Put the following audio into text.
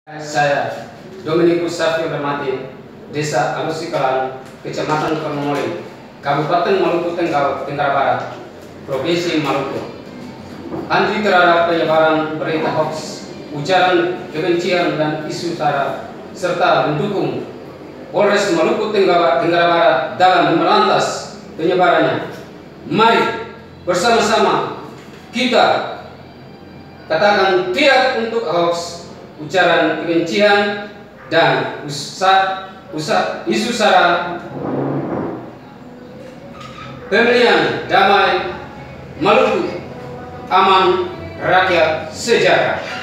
Saya Dominikus Savio Damati, Desa Alusikalan, Kecamatan Kornomoli, Kabupaten Maluku Tenggara Barat, Provinsi Maluku. Anti terhadap penyebaran berita hoax, ujaran kebencian dan isu sara, serta mendukung Polres Maluku Tenggara Barat dalam memberantas penyebarannya. Mari bersama-sama kita katakan tidak untuk hoax, ujaran kebencian dan isu sara. Pemilihan damai Maluku aman, rakyat sejahtera.